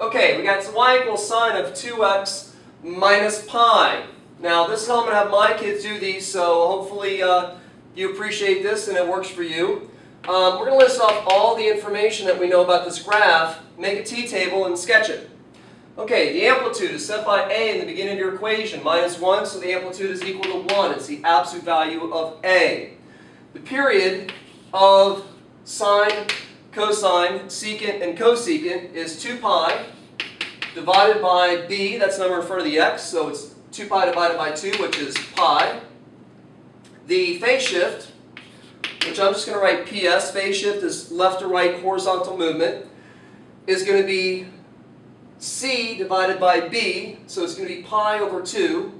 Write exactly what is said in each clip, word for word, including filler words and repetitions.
Okay, we got y equals sine of two x minus pi. Now this is how I'm going to have my kids do these, so hopefully uh, you appreciate this and it works for you. Um, we're going to list off all the information that we know about this graph, make a t-table, and sketch it. Okay, the amplitude is set by a in the beginning of your equation, minus one, so the amplitude is equal to one. It's the absolute value of a. The period of sine, cosine, secant, and cosecant is two pi divided by b, that's the number in front of the x, so it's two pi divided by two, which is pi. The phase shift, which I'm just going to write P S, phase shift is left to right horizontal movement, is going to be c divided by b, so it's going to be pi over two.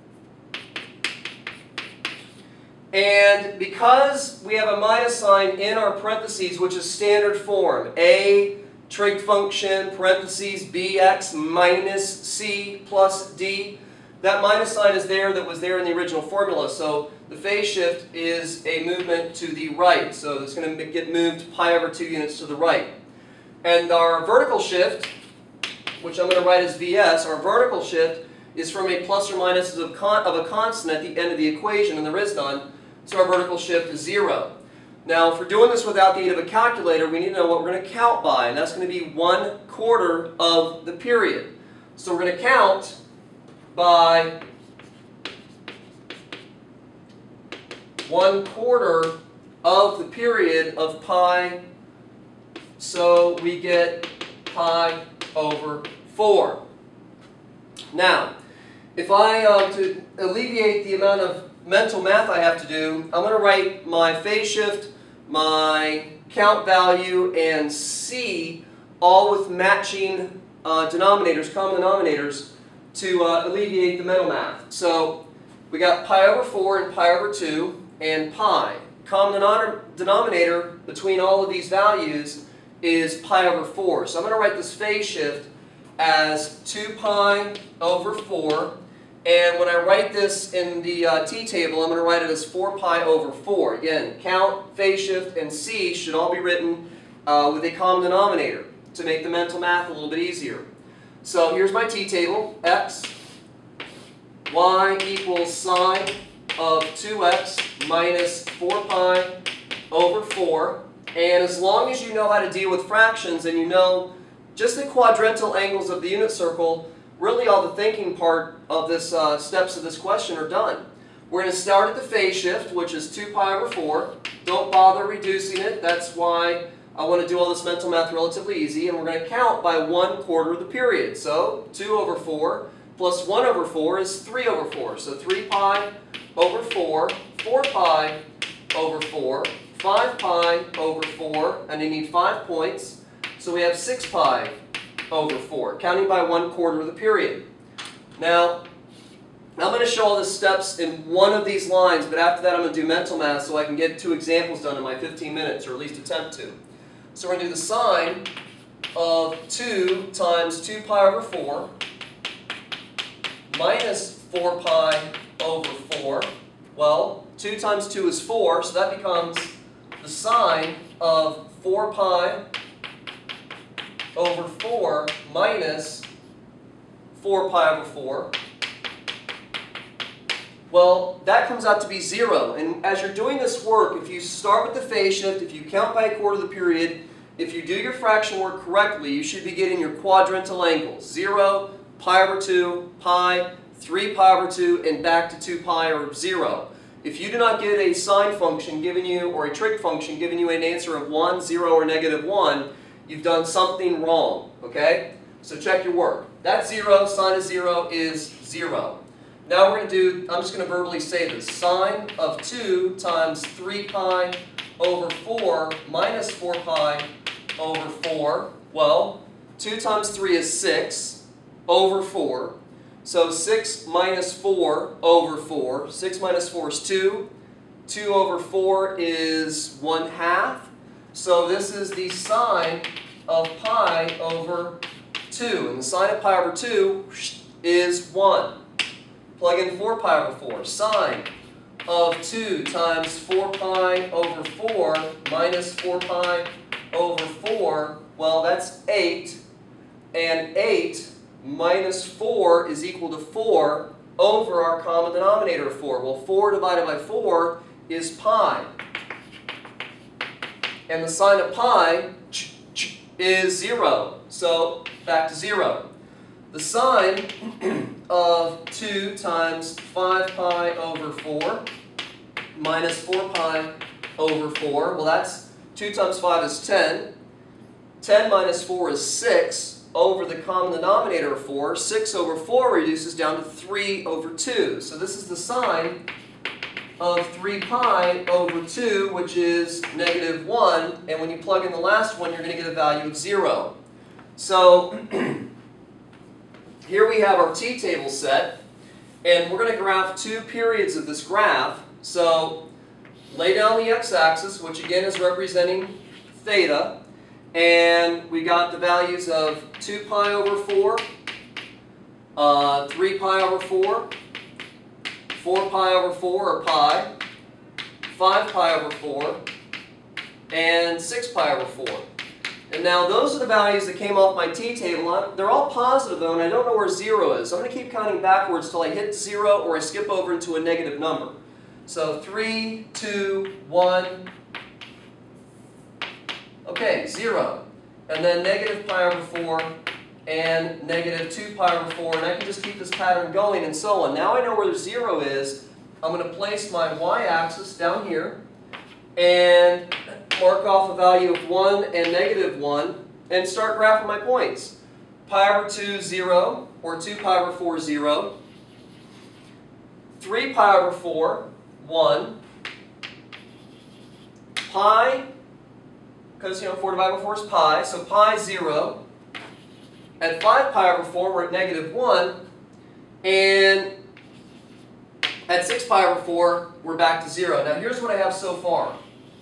And because we have a minus sign in our parentheses, which is standard form, a trig function, parentheses, bx minus c plus d, that minus sign is there that was there in the original formula. So the phase shift is a movement to the right. So it's going to get moved pi over two units to the right. And our vertical shift, which I'm going to write as Vs, our vertical shift is from a plus or minus of, con of a constant at the end of the equation, and there is none. So our vertical shift is zero. Now, if we're doing this without the aid of a calculator, we need to know what we're going to count by, and that's going to be one quarter of the period. So we're going to count by one quarter of the period of pi, so we get pi over four. Now, if I, uh, to alleviate the amount of mental math I have to do, I'm going to write my phase shift, my count value, and c all with matching uh, denominators, common denominators, to uh, alleviate the mental math. So we got pi over four and pi over two and pi. Common denominator between all of these values is pi over four. So I'm going to write this phase shift as two pi over four. And when I write this in the uh, t-table, I'm going to write it as four pi over four. Again, count, phase shift, and c should all be written uh, with a common denominator to make the mental math a little bit easier. So here's my t-table. X, y equals sine of two x minus four pi over four. And as long as you know how to deal with fractions and you know just the quadrantal angles of the unit circle, really all the thinking part of this uh, steps of this question are done. We're going to start at the phase shift, which is two pi over four. Don't bother reducing it. That's why I want to do all this mental math relatively easy. And we're going to count by one quarter of the period. So two over four plus one over four is three over four. So three pi over four, four pi over four, five pi over four, and you need five points. So we have six pi over four, counting by one quarter of the period. Now, I'm going to show all the steps in one of these lines, but after that I'm going to do mental math so I can get two examples done in my fifteen minutes, or at least attempt to. So we're going to do the sine of two times two pi over four minus four pi over four. Well, two times two is four, so that becomes the sine of four pi over four minus four pi over four. Well, that comes out to be zero. And as you're doing this work, if you start with the phase shift, if you count by a quarter of the period, if you do your fraction work correctly, you should be getting your quadrantal angles. zero, pi over two, pi, three pi over two, and back to two pi or zero. If you do not get a sine function giving you, or a trig function giving you an answer of one, zero, or negative one, you've done something wrong, okay? So check your work. That's zero, sine of zero is zero. Now we're going to do, I'm just going to verbally say this, sine of two times three pi over four minus four pi over four. Well, two times three is six over four. So six minus four over four. six minus four is two. two over four is one half. So this is the sine of pi over two. And the sine of pi over two is one. Plug in four pi over four. Sine of two times four pi over four minus four pi over four. Well, that's eight. and eight minus four is equal to four over our common denominator of four. Well, four divided by four is pi. And the sine of pi is zero. So back to zero. The sine of two times five pi over four minus four pi over four. Well, that's two times five is ten. ten minus four is six over the common denominator of four. six over four reduces down to three over two. So this is the sine of three pi over two, which is negative one. And when you plug in the last one, you're going to get a value of zero. So here we have our t-table set. And we're going to graph two periods of this graph. So lay down the x-axis, which again is representing theta. And we got the values of two pi over four, uh, three pi over four, four pi over four, or pi, five pi over four, and six pi over four. And now those are the values that came off my t-table. They're all positive though, and I don't know where zero is. So I'm going to keep counting backwards until I hit zero or I skip over into a negative number. So three, two, one. Okay, zero. And then negative pi over four and negative two pi over four. And I can just keep this pattern going and so on. Now I know where the zero is. I'm going to place my y-axis down here and mark off a value of one and negative one and start graphing my points. Pi over two, zero, or two pi over four, zero. three pi over four, one. Pi, because you know four divided by four is pi, so pi, zero. At five pi over four, we're at negative one. And at six pi over four, we're back to zero. Now here's what I have so far.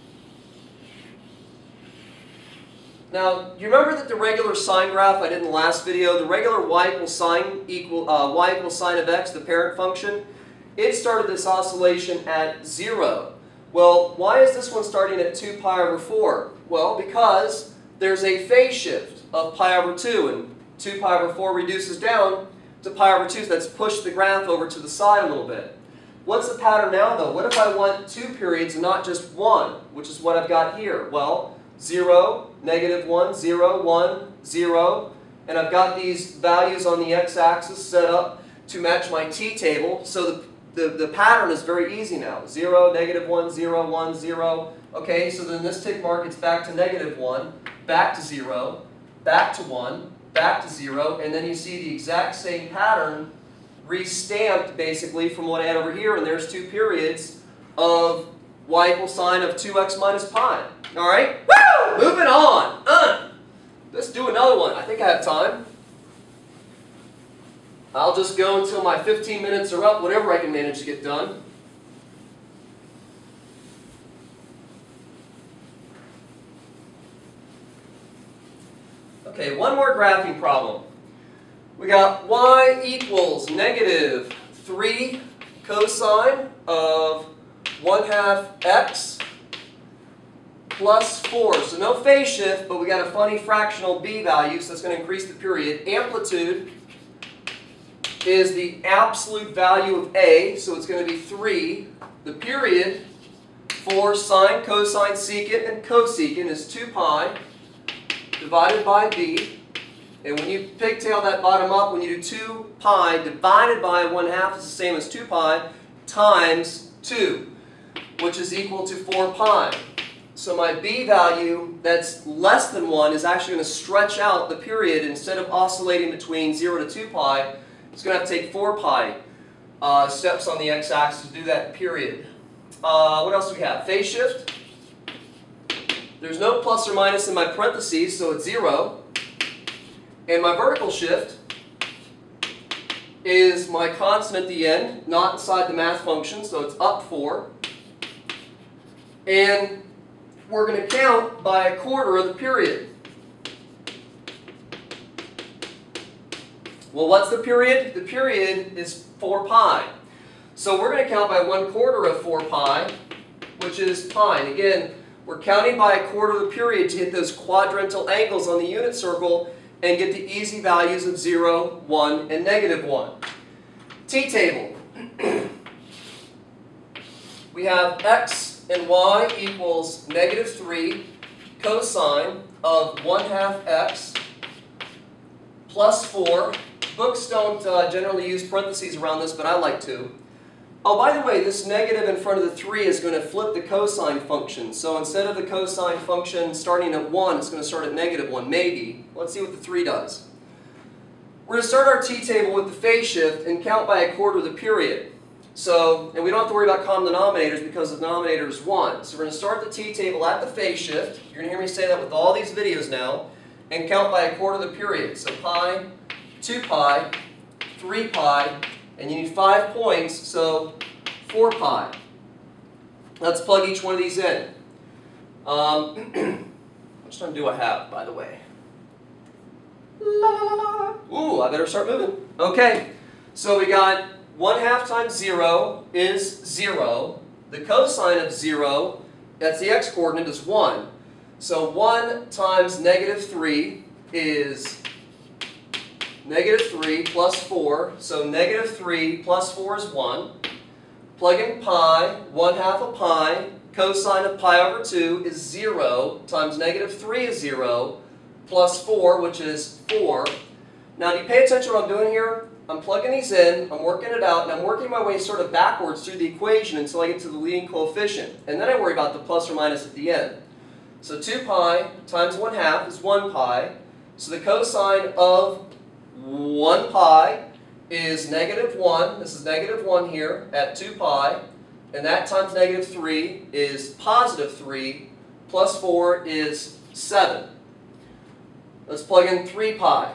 Now, you remember that the regular sine graph I did in the last video, the regular y equals sine equal uh, y equals sine of x, the parent function, it started this oscillation at zero. Well, why is this one starting at two pi over four? Well, because there's a phase shift of pi over two, and two pi over four reduces down to pi over two, so that's pushed the graph over to the side a little bit. What's the pattern now, though? What if I want two periods and not just one, which is what I've got here? Well, zero, negative one, zero, one, zero, and I've got these values on the x-axis set up to match my t-table, so the The, the pattern is very easy now. zero, negative one, zero, one, zero. Okay, so then this tick mark, it's back to negative one, back to zero, back to one, back to zero, and then you see the exact same pattern re-stamped basically from what I had over here, and there's two periods of y equals sine of two x minus pi. All right? Woo! Moving on. Uh, let's do another one. I think I have time. I'll just go until my fifteen minutes are up, whatever I can manage to get done. Okay, one more graphing problem. We got y equals negative three cosine of one half x plus four. So no phase shift, but we got a funny fractional b value, so that's going to increase the period. Amplitude is the absolute value of a, so it's going to be three. The period for sine, cosine, secant, and cosecant is two pi divided by b. And when you pigtail that bottom up, when you do two pi divided by one half is the same as two pi times two, which is equal to four pi. So my b value that's less than one is actually going to stretch out the period. Instead of oscillating between zero to two pi, it's going to have to take four pi uh, steps on the x-axis to do that period. Uh, what else do we have? Phase shift. There's no plus or minus in my parentheses, so it's zero. And my vertical shift is my constant at the end, not inside the math function, so it's up four. And we're going to count by a quarter of the period. Well, what's the period? The period is four pi. So we're going to count by one quarter of four pi, which is pi. And again, we're counting by a quarter of the period to hit those quadrantal angles on the unit circle. and get the easy values of zero, one, and negative one. T-table. We have x and y equals negative three cosine of one half x plus four. Books don't uh, generally use parentheses around this, but I like to. Oh, by the way, this negative in front of the three is going to flip the cosine function. So instead of the cosine function starting at one, it's going to start at negative one, maybe. Let's see what the three does. We're going to start our t-table with the phase shift and count by a quarter of the period. So, and we don't have to worry about common denominators because the denominator is one. So we're going to start the t-table at the phase shift. You're going to hear me say that with all these videos now. And count by a quarter of the period. So pi, two pi, three pi, and you need five points, so four pi. Let's plug each one of these in. Um, how much time do I have, by the way? La, la, la, la. Ooh, I better start moving. Okay, so we got one half times zero is zero. The cosine of zero, that's the x-coordinate, is one. So one times negative three is negative three plus four. So negative three plus four is one. Plug in pi, one half of pi. Cosine of pi over two is zero times negative three is zero plus four, which is four. Now, do you pay attention to what I'm doing here? I'm plugging these in, I'm working it out, and I'm working my way sort of backwards through the equation until I get to the leading coefficient. And then I worry about the plus or minus at the end. So two pi times one half is one pi. So the cosine of one pi is negative one. This is negative one here at two pi. And that times negative three is positive three. Plus four is seven. Let's plug in three pi.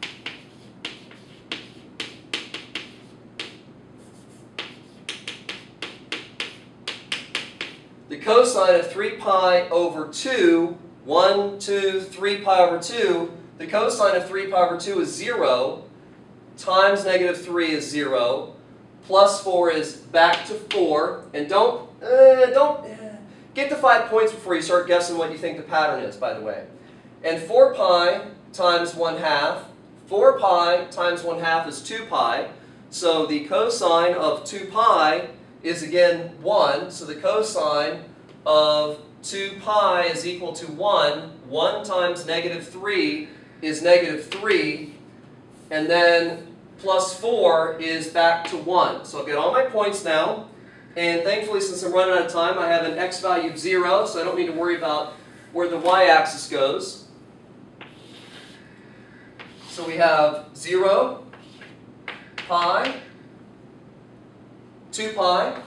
The cosine of three pi over two, one, two, three pi over two, the cosine of three pi over two is zero, times negative three is zero, plus four is back to four, and don't, uh, don't, uh, get to five points before you start guessing what you think the pattern is, by the way. And four pi times one half, four pi times one half is two pi, so the cosine of two pi is again one, so the cosine of two pi is equal to one. one times negative three is negative three, and then plus four is back to one. So I'll get all my points now, and thankfully, since I'm running out of time, I have an x value of zero, so I don't need to worry about where the y-axis goes. So we have zero, pi, two pi,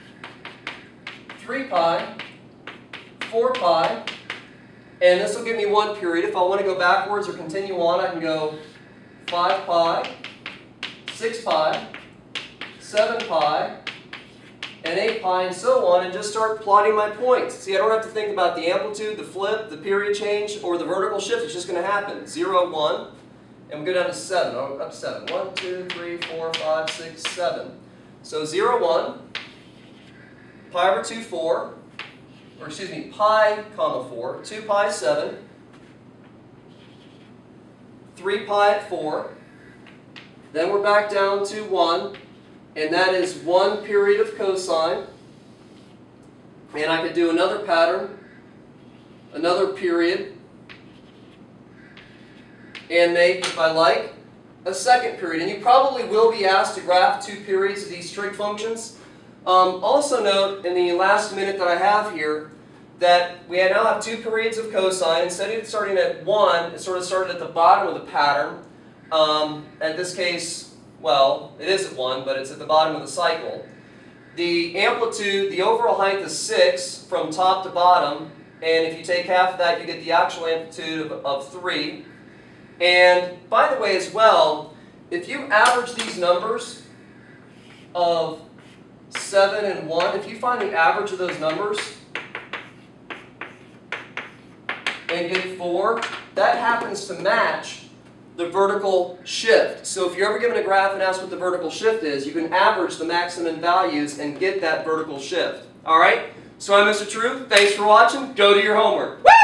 three pi, four pi, and this will give me one period. If I want to go backwards or continue on, I can go five pi, six pi, seven pi, and eight pi, and so on, and just start plotting my points. See, I don't have to think about the amplitude, the flip, the period change, or the vertical shift. It's just going to happen. zero, one, and we go down to seven. Oh, up to seven. one, two, three, four, five, six, seven. So zero, one, pi over two, four, or excuse me, pi, comma, four, two pi, seven, three pi at four, then we're back down to one, and that is one period of cosine, and I could do another pattern, another period, and make, if I like, a second period. And you probably will be asked to graph two periods of these trig functions. Um, also note, in the last minute that I have here, that we now have two periods of cosine. Instead of starting at one, it sort of started at the bottom of the pattern. Um, in this case, well, it is at one, but it's at the bottom of the cycle. The amplitude, the overall height is six from top to bottom, and if you take half of that, you get the actual amplitude of, of three. And by the way as well, if you average these numbers of seven and one, if you find the average of those numbers and get four, that happens to match the vertical shift. So if you're ever given a graph and asked what the vertical shift is, you can average the maximum values and get that vertical shift. Alright? So I'm Mister True. Thanks for watching. Go do your homework. Woo!